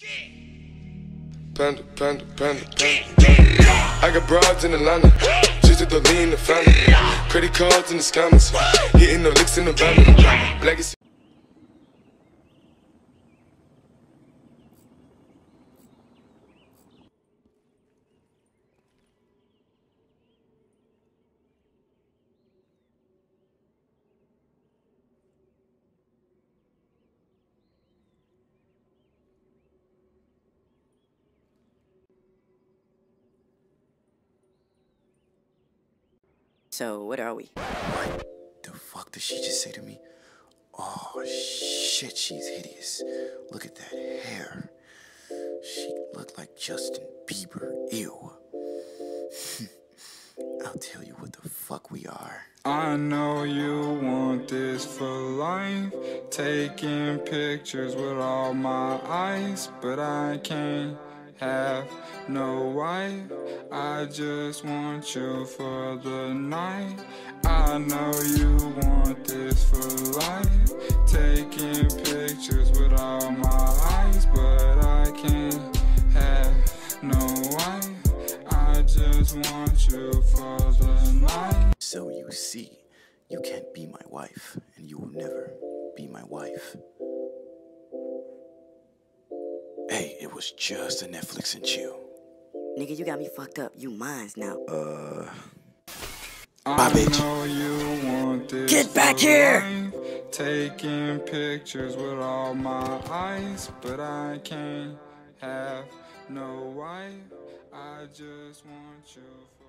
Panda, panda, panda, panda. I got broads in Atlanta, just to the lean the family. Credit cards in the scammers, hitting the licks in the van. Legacy. So, what are we? What the fuck did she just say to me? Oh, shit, she's hideous. Look at that hair. She looked like Justin Bieber. Ew. I'll tell you what the fuck we are. I know you want this for life, taking pictures with all my eyes, but I can't have no wife. I just want you for the night. I know you want this for life, taking pictures with all my eyes, but I can't have no wife. I just want you for the night. So you see, you can't be my wife, and you will never be my wife. Hey, it was just a Netflix and chill. Nigga, you got me fucked up. You mines now. Bye, bitch. I know you want this Get back for here! life, taking pictures with all my eyes, but I can't have no wife. I just want you for